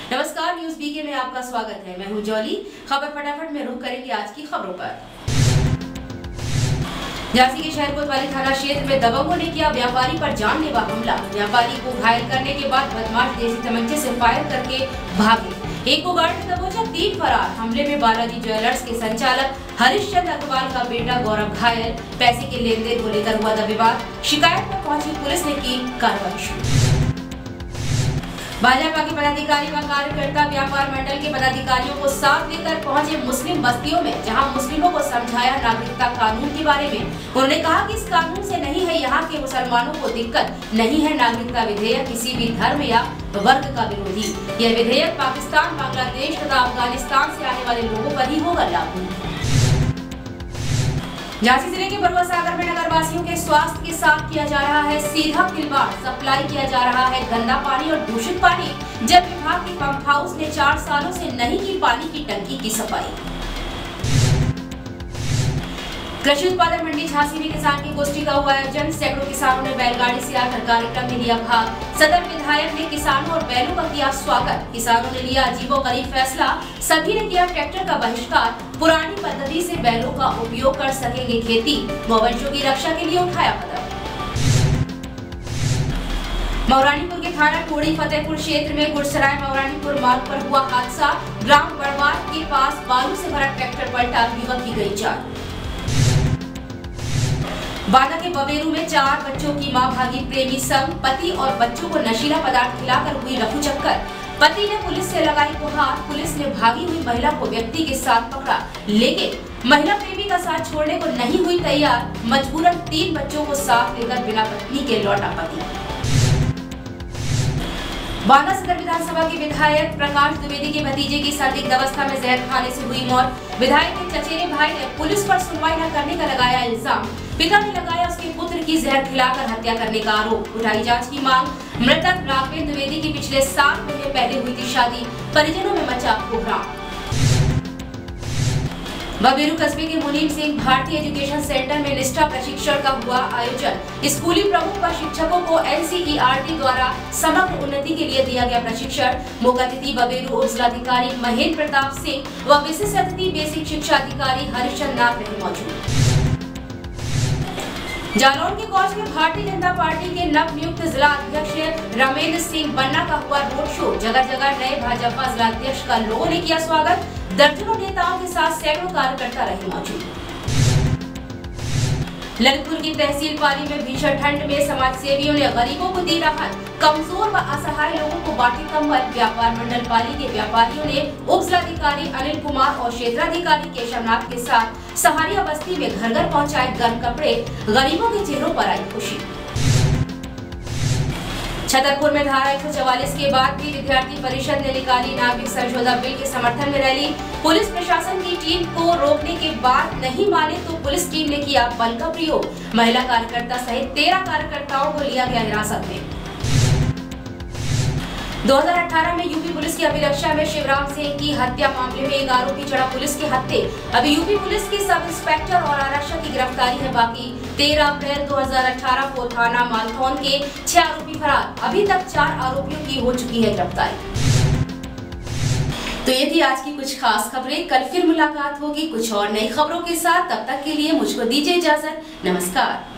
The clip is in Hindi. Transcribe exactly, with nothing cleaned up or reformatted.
नमस्कार, न्यूज बीके में आपका स्वागत है। मैं हूं जॉली। खबर फटाफट में रुख करेंगे आज की खबरों पर। झांसी के शहर कोतवाली थाना क्षेत्र में दबंगों ने किया व्यापारी पर जानलेवा हमला। व्यापारी को घायल करने के बाद बदमाश देसी तमंचे से फायर करके भागे। एक को गाड़ी में दबोचा, तीन फरार। हमले में बालाजी ज्वेलर्स के संचालक हरिश्चंद्र अग्रवाल का बेटा गौरव घायल। पैसे के लेन देन को लेकर हुआ था विवाद। शिकायत पर पहुंची पुलिस ने की कार्रवाई शुरू। भाजपा के पदाधिकारी व कार्यकर्ता व्यापार मंडल के पदाधिकारियों को साथ लेकर पहुंचे मुस्लिम बस्तियों में, जहां मुस्लिमों को समझाया नागरिकता कानून के बारे में। उन्होंने कहा कि इस कानून से नहीं है यहाँ के मुसलमानों को दिक्कत, नहीं है नागरिकता विधेयक किसी भी धर्म या वर्ग का विरोधी। यह विधेयक पाकिस्तान, बांग्लादेश तथा अफगानिस्तान से आने वाले लोगों पर ही होगा लागू। झांसी जिले के बरुआ सागर में नगर वासियों के स्वास्थ्य के साथ किया जा रहा है सीधा खिलवाड़। सप्लाई किया जा रहा है गंदा पानी और दूषित पानी, जब विभाग के पंप हाउस ने चार सालों से नहीं की पानी की टंकी की सफाई। कृषि उत्पादन मंडी झांसी में किसान की गोष्ठी का हुआ आयोजन। सैकड़ों किसानों ने बैलगाड़ी से आकर कार्यक्रम में लिया भाग। सदर विधायक ने किसानों और बैलों का किया स्वागत। किसानों ने लिया अजीबोगरीब फैसला, सभी ने किया ट्रैक्टर का बहिष्कार। पुरानी पद्धति से बैलों का उपयोग कर सकेंगे खेती, गौवंशों की रक्षा के लिए उठाया कदम। मौरानीपुर के थाना टोड़ी फतेहपुर क्षेत्र में गुड़सराय मौरानीपुर मार्ग पर हुआ हादसा। ग्राम बड़वार के पास बालू से भरा ट्रैक्टर पलटा, युवक की गई जान। बांदा के बबेरू में चार बच्चों की मां भागी प्रेमी संग। पति और बच्चों को नशीला पदार्थ खिलाकर हुई रफू चक्कर। पति ने पुलिस से लगाई गुहार। पुलिस ने भागी हुई महिला को व्यक्ति के साथ पकड़ा, लेकिन महिला प्रेमी का साथ छोड़ने को नहीं हुई तैयार। मजबूरन तीन बच्चों को साथ लेकर बिना पत्नी के लौटा पति। बांदा सदर विधानसभा के विधायक प्रकाश द्विवेदी के भतीजे की संदिग्ध अवस्था में जहर खाने से हुई मौत। विधायक के चचेरे भाई ने पुलिस पर सुनवाई न करने का लगाया इल्जाम। पिता ने लगाया उसके पुत्र की जहर खिलाकर हत्या करने का आरोप। उठाई जांच की मांग। मृतक राघवेंद्र द्विवेदी की पिछले सात महीने पहले हुई थी शादी। परिजनों में मचा कोहराम। बबेरू कस्बे के मुनीम सिंह भारतीय एजुकेशन सेंटर में निष्ठा प्रशिक्षण का हुआ आयोजन। स्कूली प्रमुख व शिक्षकों को एनसीईआरटी द्वारा समग्र उन्नति के लिए दिया गया प्रशिक्षण। मुख्य अतिथि बबेरू उप जिलाधिकारी महेंद्र प्रताप सिंह व विशिष्ट अतिथि बेसिक शिक्षा अधिकारी हरिश्चंद्र नाथ रहे मौजूद। जालौन के कौच में भारतीय जनता पार्टी के नव नियुक्त जिला अध्यक्ष रामेंद्र सिंह बन्ना का हुआ रोड शो। जगह जगह नए भाजपा जिला अध्यक्ष का लोगों ने किया स्वागत। दर्जनों नेताओं के साथ सैकड़ों कार्यकर्ता रहे मौजूद। ललितपुर की तहसील पाली में भीषण ठंड में समाज सेवियों ने गरीबों को दी राहत। कमजोर व असहाय लोगों को बांटे कंबल। व्यापार मंडल पाली के व्यापारियों ने उप जिलाधिकारी अनिल कुमार और क्षेत्राधिकारी केशवनाथ के साथ सहारिया बस्ती में घर घर पहुंचाए गर्म कपड़े। गरीबों के चेहरों पर आई खुशी। छतरपुर में धारा एक सौ चौवालीस के बाद भी विद्यार्थी परिषद ने निकाली नागरिक संशोधन बिल के समर्थन में रैली। पुलिस प्रशासन की टीम को रोकने के बाद नहीं माने तो पुलिस टीम ने किया बल का प्रयोग। महिला कार्यकर्ता सहित तेरह कार्यकर्ताओं को लिया गया हिरासत में। दो हज़ार अठारह में यूपी पुलिस की अभिरक्षा में शिवराम सिंह की हत्या मामले में एक आरोपी चढ़ा पुलिस के हत्थे। अभी यूपी पुलिस के सब इंस्पेक्टर और आरक्षक की गिरफ्तारी है बाकी। तेरह अप्रैल दो हज़ार अठारह को थाना मालथौन के छह आरोपी फरार। अभी तक चार आरोपियों की हो चुकी है गिरफ्तारी। तो ये थी आज की कुछ खास खबरें। कल फिर मुलाकात होगी कुछ और नई खबरों के साथ। तब तक के लिए मुझको दीजिए इजाजत। नमस्कार।